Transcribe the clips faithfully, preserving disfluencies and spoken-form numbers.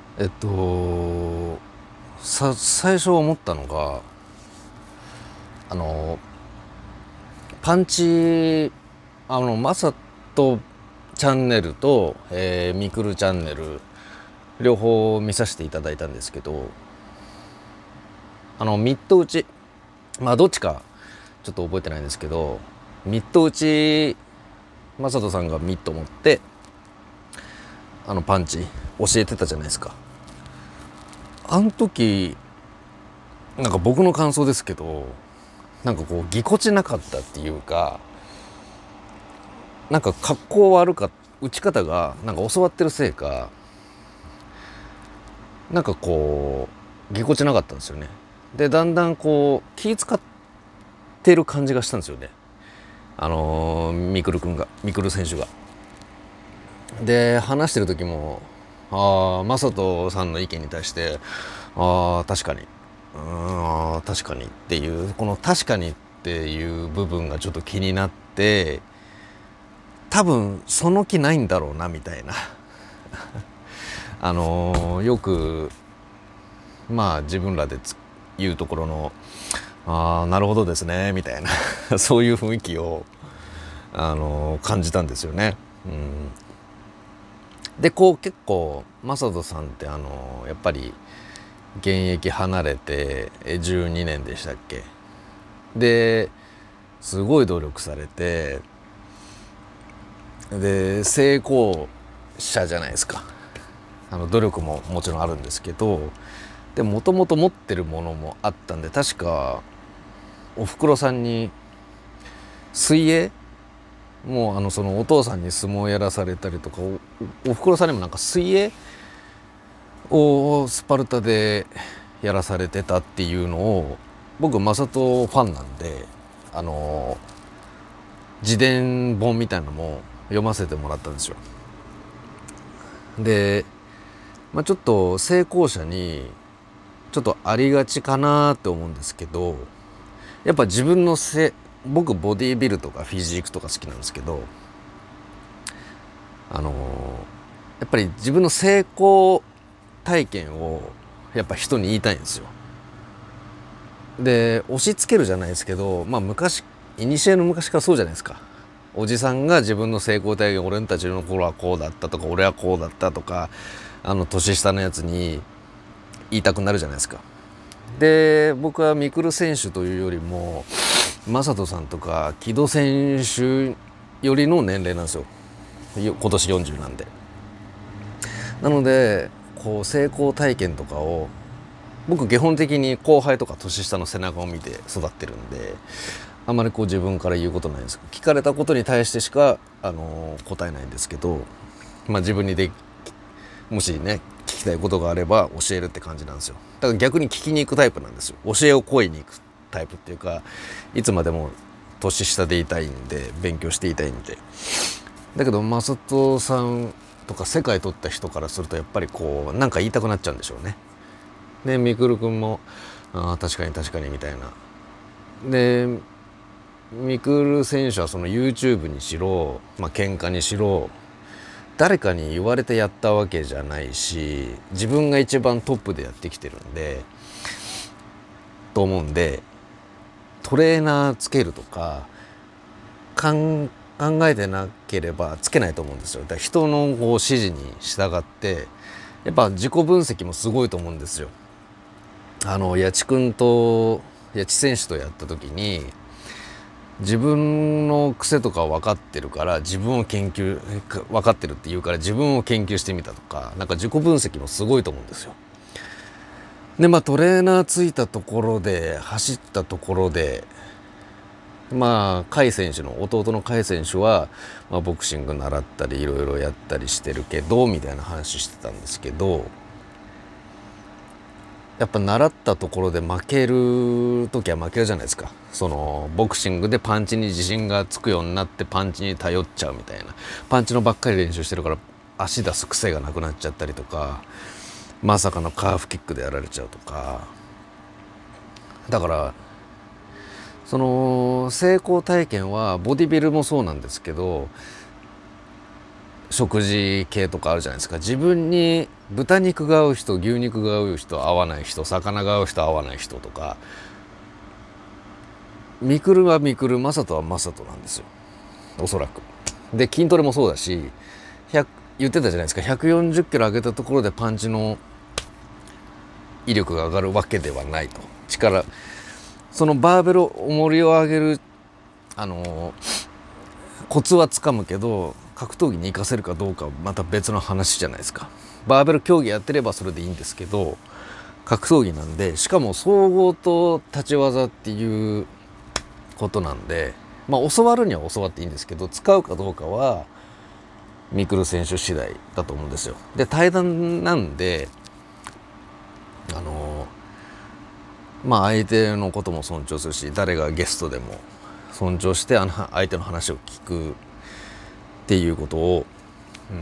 えっとさ最初思ったのが、あのパンチ、あのマサトチャンネルと、えー、ミクルチャンネル両方見させていただいたんですけど、あのミット打ち、まあどっちかちょっと覚えてないんですけど、ミット打ちマサトさんがミット持ってあのパンチ教えてたじゃないですか。あの時なんか僕の感想ですけど、なんかこうぎこちなかったっていうか、なんか格好悪かった、打ち方がなんか教わってるせいか、なんかこうぎこちなかったんですよね。でだんだんこう気使ってる感じがしたんですよね、あのー、ミクル君がミクル選手が。で話してる時も、ああマサトさんの意見に対して、ああ確かに、うーん確かにっていう、この確かにっていう部分がちょっと気になって、多分その気ないんだろうなみたいなあのー、よくまあ自分らで言うところの、ああなるほどですねみたいなそういう雰囲気を、あのー、感じたんですよね。うん、でこう結構マサトさんって、あのー、やっぱり現役離れてじゅうにねんでしたっけ。ですごい努力されて、で成功者じゃないですか。あの努力ももちろんあるんですけど、でもともと持ってるものもあったんで、確かおふくろさんに水泳、もうあのそのお父さんに相撲やらされたりとか、お、おふくろさんにもなんか水泳をスパルタでやらされてたっていうのを、僕マサトファンなんで、あの自伝本みたいなのも読ませてもらったんですよ。で、まあ、ちょっと成功者にちょっとありがちかなって思うんですけど、やっぱ自分のせ僕ボディービルとかフィジークとか好きなんですけど、あのやっぱり自分の成功体験をやっぱ人に言いたいんですよ。で押し付けるじゃないですけど、まあ昔、古の昔からそうじゃないですか。おじさんが自分の成功体験、俺たちの頃はこうだったとか、俺はこうだったとか、あの年下のやつに言いたくなるじゃないですか。で僕はミクル選手というよりもマサトさんとか木戸選手よりの年齢なんですよ。今年よんじゅうなんで。なのでこう成功体験とかを、僕基本的に後輩とか年下の背中を見て育ってるんで、あんまりこう自分から言うことないんですけど、聞かれたことに対してしか、あのー、答えないんですけど、まあ自分にでもしね聞きたいことがあれば教えるって感じなんですよ。だから逆に聞きに行くタイプなんですよ。教えを請いに行くタイプっていうか、いつまでも年下でいたいんで、勉強していたいんで。だけどマサトさんとか世界取った人からすると、やっぱりこうなんか言いたくなっちゃうんでしょうね。でミクル君も、あ確かに確かにみたいな。でミクル選手はその YouTube にしろ、まあ喧嘩にしろ、誰かに言われてやったわけじゃないし、自分が一番トップでやってきてるんでと思うんで、トレーナーつけるとかかん考えてなければつけないと思うんですよ。だから人のこう指示に従って、やっぱ自己分析もすごいと思うんですよ。あの八千君と八千選手とやった時に、自分の癖とか分かってるから自分を研究分かってるって言うから自分を研究してみたとか、なんか自己分析もすごいと思うんですよ。でまあトレーナーついたところで、走ったところで、まあ甲斐選手の弟の甲斐選手は、まあ、ボクシング習ったりいろいろやったりしてるけどみたいな話してたんですけど、やっぱ習ったところで負ける時は負けるじゃないですか。そのボクシングでパンチに自信がつくようになってパンチに頼っちゃうみたいな、パンチのばっかり練習してるから足出す癖がなくなっちゃったりとか、まさかのカーフキックでやられちゃうとか。だからその成功体験はボディビルもそうなんですけど、 食事系とかあるじゃないですか。自分に豚肉が合う人、牛肉が合う人、合わない人、魚が合う人、合わない人とか、ミクルはミクル、マサトはマサトなんですよ、おそらく。で筋トレもそうだし、言ってたじゃないですか、ひゃくよんじゅっキロ上げたところでパンチの威力が上がるわけではないと。力、そのバーベル重りを上げるあのコツはつかむけど、格闘技に活かせるかどうかはまた別の話じゃないですか。バーベル競技やってればそれでいいんですけど、格闘技なんで、しかも総合と立ち技っていうことなんで、まあ教わるには教わっていいんですけど、使うかどうかはミクル選手次第だと思うんですよ。で対談なんで、あのまあ相手のことも尊重するし、誰がゲストでも尊重してあの相手の話を聞くっていうことを、うん、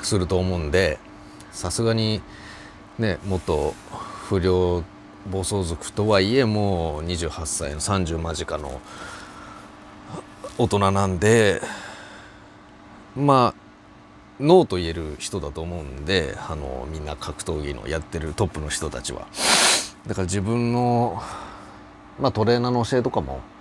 すると思うんで、さすがにね、元不良暴走族とはいえもうにじゅうはっさいのさんじゅう間近の大人なんで、まあノーと言える人だと思うんで、あのみんな格闘技のやってるトップの人たちは。だから自分の、まあ、トレーナーの教えとかも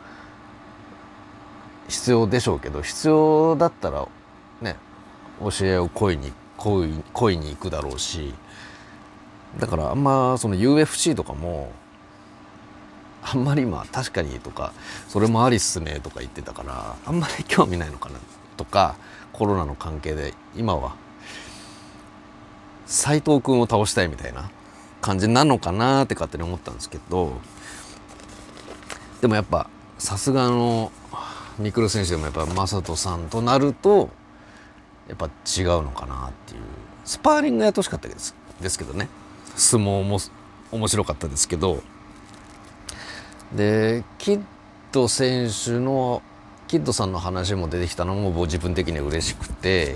必要でしょうけど、必要だったらね、教えを恋に恋恋に行くだろうし、だからあんまその ユーエフシー とかもあんまり今確かにとか、それもありっすねとか言ってたから、あんまり興味ないのかなとか、コロナの関係で今は斉藤君を倒したいみたいな感じなのかなって勝手に思ったんですけど、でもやっぱさすがのミクル選手でもやっぱマサトさんとなるとやっぱ違うのかなっていう。スパーリングやってほしかったですですけどね、相撲も面白かったですけど。でキッド選手のキッドさんの話も出てきたのも自分的には嬉しくて、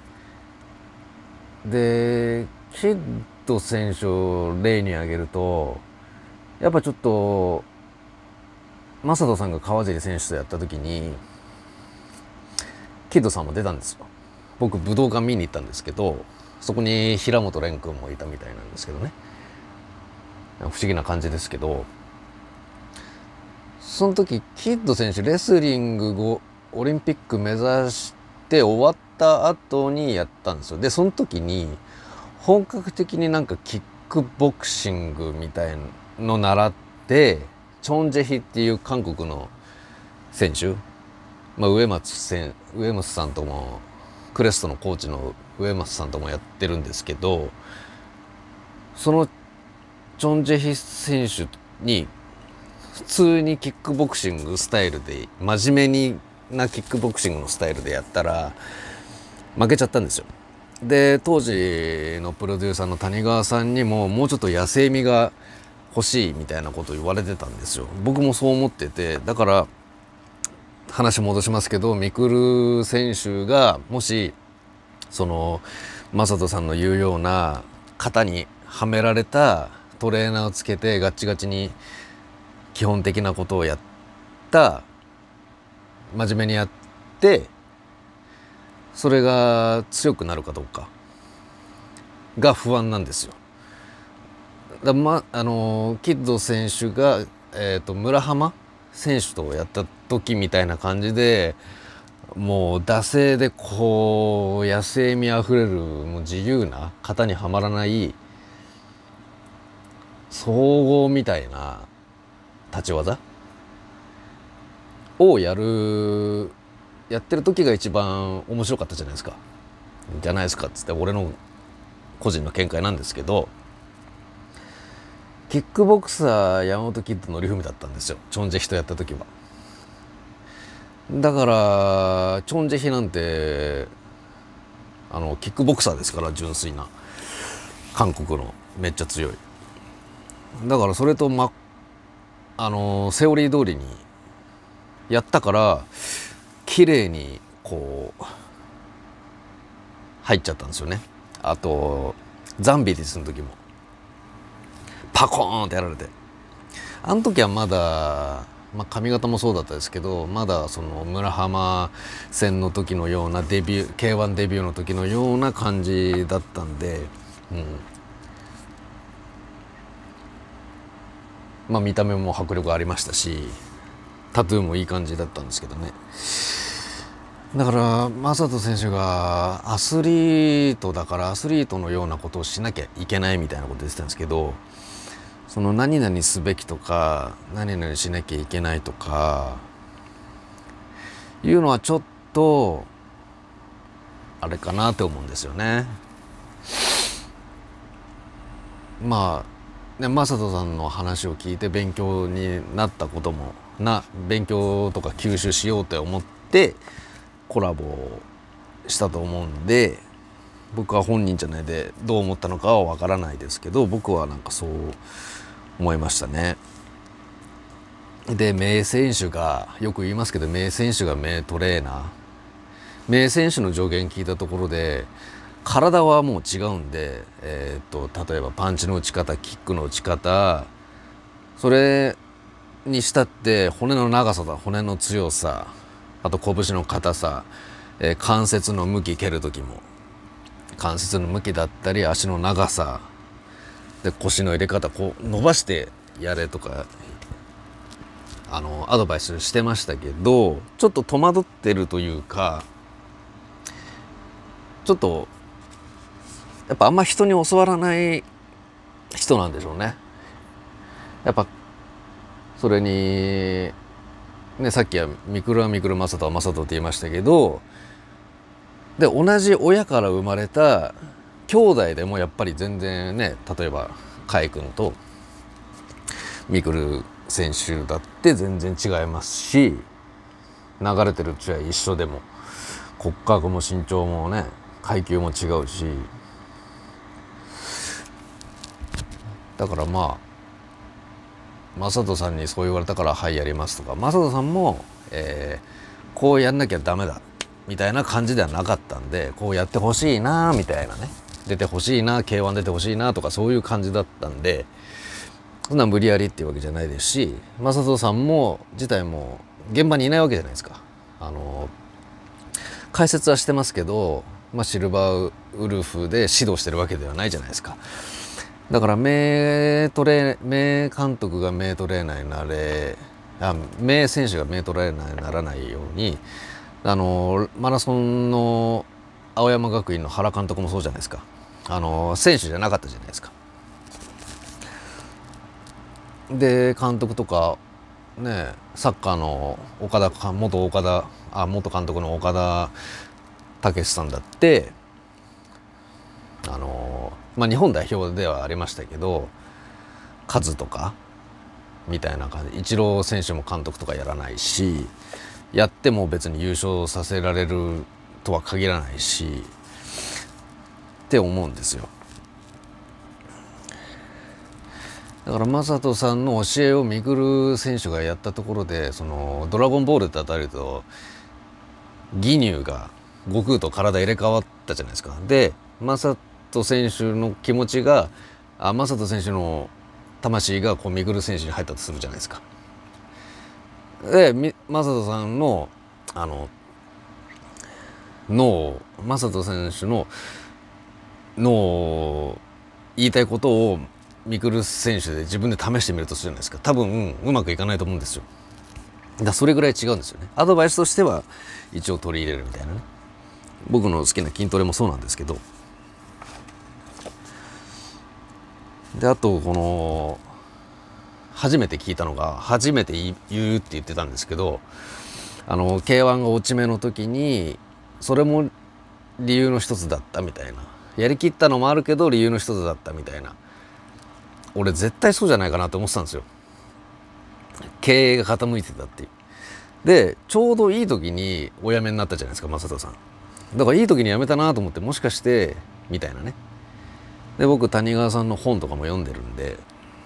でキッド選手を例に挙げると、やっぱちょっとマサトさんが川尻選手とやった時にキッドさんも出たんですよ。僕武道館見に行ったんですけど、そこに平本蓮君もいたみたいなんですけどね、不思議な感じですけど、その時キッド選手レスリングをオリンピック目指して終わった後にやったんですよ。でその時に本格的になんかキックボクシングみたいの習って、チョン・ジェヒっていう韓国の選手、まあ、植松選植松さんともクレストのコーチの植松さんともやってるんですけど、そのチョン・ジェヒ選手に普通にキックボクシングスタイルで真面目になキックボクシングのスタイルでやったら負けちゃったんですよ。で当時のプロデューサーの谷川さんにももうちょっと野生味が欲しいみたいなことを言われてたんですよ。僕もそう思ってて、だから話戻しますけど、ミクル選手がもしそのマサトさんの言うような型にはめられたトレーナーをつけてガッチガチに基本的なことをやった、真面目にやって、それが強くなるかどうかが不安なんですよ。だまあのキッド選手が、えーと、村浜選手とやった時みたいな感じで、もう惰性でこう野生味あふれる、もう自由な型にはまらない総合みたいな立ち技をやるやってる時が一番面白かったじゃないですか。じゃないですかっつって俺の個人の見解なんですけど、キックボクサー山本キッドのりふみだったんですよ、チョンジェヒとやった時は。だからチョンジェヒなんてあのキックボクサーですから、純粋な韓国のめっちゃ強い。だからそれと、ま、あのセオリー通りにやったから綺麗にこう入っちゃったんですよね。あとザンビリスの時もパコーンってやられて、あの時はまだまあ、髪型もそうだったですけど、まだその村浜戦の時のようなデビュー ケーワン デビューの時のような感じだったんで、うん、まあ見た目も迫力ありましたし、タトゥーもいい感じだったんですけどね。だから正人選手がアスリートだからアスリートのようなことをしなきゃいけないみたいなこと言ってたんですけど、その何々すべきとか何々しなきゃいけないとかいうのはちょっとあれかなって思うんですよね。まあね、正人さんの話を聞いて勉強になったこともな勉強とか吸収しようって思ってコラボしたと思うんで、僕は本人じゃないでどう思ったのかはわからないですけど、僕はなんかそう思いましたね。で、名選手がよく言いますけど、名選手が名トレーナー、名選手の助言聞いたところで体はもう違うんで、えー、と例えばパンチの打ち方、キックの打ち方、それにしたって骨の長さだ、骨の強さ、あと拳の硬さ、えー、関節の向き、蹴る時も関節の向きだったり足の長さで腰の入れ方、こう伸ばしてやれとかあのアドバイスしてましたけど、ちょっと戸惑ってるというか、ちょっとやっぱあんま人に教わらない人なんでしょうね。やっぱそれにね、さっきはミクルはミクル、マサトはマサトって言いましたけど、で同じ親から生まれた兄弟でもやっぱり全然ね、例えばカイ君とミクル選手だって全然違いますし、流れてる血は一緒でも骨格も身長もね、階級も違うし、だからまあ正人さんにそう言われたからはいやりますとか、正人さんも、えー、こうやんなきゃダメだみたいな感じではなかったんで、こうやってほしいなみたいなね、出てほしいな ケーワン 出てほしいなとかそういう感じだったんで、そんな無理やりっていうわけじゃないですし、正人さんも自体も現場にいないわけじゃないですか。あの解説はしてますけど、まあ、シルバーウルフで指導してるわけではないじゃないですか。だから名トレ名監督が名トレーナーになれ、あ名選手が名トレーナーにならないように、あのマラソンの青山学院の原監督もそうじゃないですか。あの選手じゃなかったじゃないですか。で監督とかね、サッカーの岡田元岡田あ元監督の岡田武史さんだって、あのまあ日本代表ではありましたけど、カズとかみたいな感じ、イチロー選手も監督とかやらないし、やっても別に優勝させられるとは限らないしって思うんですよ。だから正人さんの教えをミクル選手がやったところで、そのドラゴンボールって当たると義乳が悟空と体入れ替わったじゃないですか。で正人選手の気持ちがあ正人選手の魂がこうミクル選手に入ったとするじゃないですか。で正人さんのあの脳正人選手の脳言いたいことをミクル選手で自分で試してみるとするじゃないですか。多分うまくいかないと思うんですよ。だからそれぐらい違うんですよね。アドバイスとしては一応取り入れるみたいなね。僕の好きな筋トレもそうなんですけど、であとこの初めて聞いたのが、初めて言うって言ってたんですけど、あの ケーワン が落ち目の時にそれも理由の一つだったみたいな、やりきったのもあるけど理由の一つだったみたいな。俺絶対そうじゃないかなと思ってたんですよ。経営が傾いてたっていう。でちょうどいい時にお辞めになったじゃないですか、正人さん。だからいい時に辞めたなと思って、もしかしてみたいなね。で僕谷川さんの本とかも読んでるんで、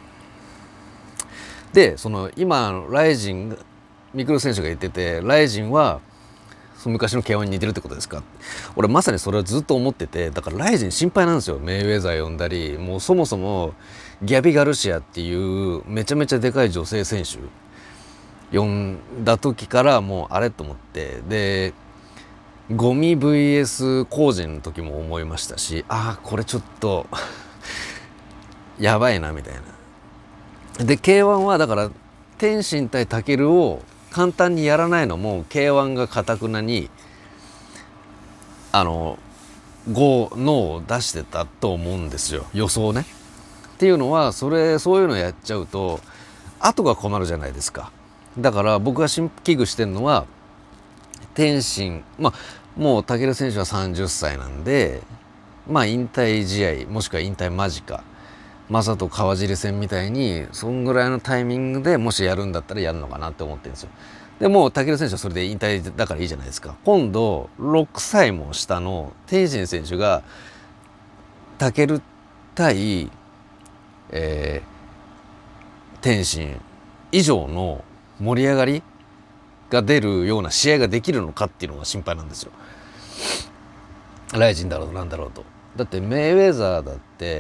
でその今ライジンミクル選手が言ってて、ライジンはその昔の ケーワン に似てるってことですか。俺まさにそれをずっと思ってて、だからライジン心配なんですよ。メイウェザー呼んだり、もうそもそもギャビ・ガルシアっていうめちゃめちゃでかい女性選手読んだ時からもうあれと思って、でゴミ ブイエス 工事の時も思いましたし、ああこれちょっとやばいなみたいな。で ケーワン はだから天心対武尊を簡単にやらないのも ケーワン がかたくなにあのごのを出してたと思うんですよ、予想ね。っていうのはそれそういうのやっちゃうと後が困るじゃないですか。だから僕が危惧してるのは天心、まあもう武尊選手はさんじゅっさいなんで、まあ引退試合もしくは引退間近、正人川尻戦みたいにそんぐらいのタイミングでもしやるんだったらやるのかなって思ってるんですよ。でも武尊選手はそれで引退だからいいじゃないですか。今度ろくさいも下の天心選手が武尊対、えー、天心以上の盛り上がりが出るような試合ができるのかっていうのが心配なんですよ。ライジンだろうなんだろうと。だってメイウェザーだって、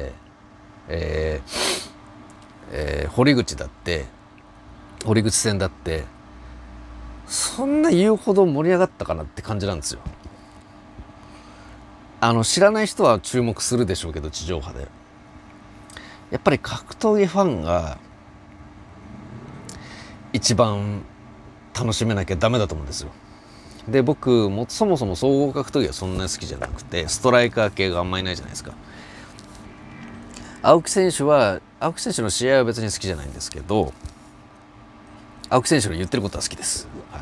えーえー、堀口だって堀口戦だってそんな言うほど盛り上がったかなって感じなんですよ。あの知らない人は注目するでしょうけど、地上波でやっぱり格闘技ファンが一番楽しめなきゃダメだと思うんですよ。で僕もそもそも総合格闘技はそんなに好きじゃなくて、ストライカー系があんまりいないじゃないですか。青木選手は青木選手の試合は別に好きじゃないんですけど、青木選手の言ってることは好きです、はい、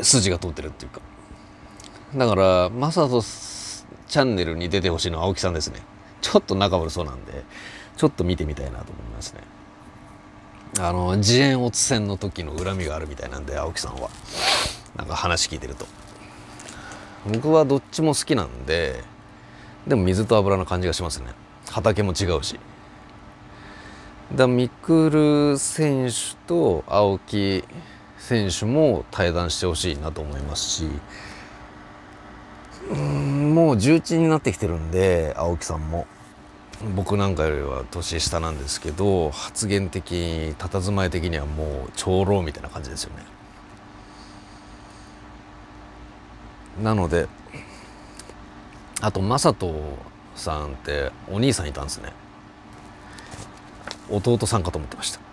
筋が通ってるっていうか。だからマサトチャンネルに出てほしいのは青木さんですね。ちょっと仲悪そうなんでちょっと見てみたいなと思いますね。あの次元乙戦の時の恨みがあるみたいなんで、青木さんはなんか話聞いてると。僕はどっちも好きなんで、でも水と油の感じがしますね。畑も違うし。だミクル選手と青木選手も対談してほしいなと思いますし、うーんもう重鎮になってきてるんで、青木さんも僕なんかよりは年下なんですけど、発言的に佇まい的にはもう長老みたいな感じですよね。なのであと正人さんってお兄さんいたんですね。弟さんかと思ってました。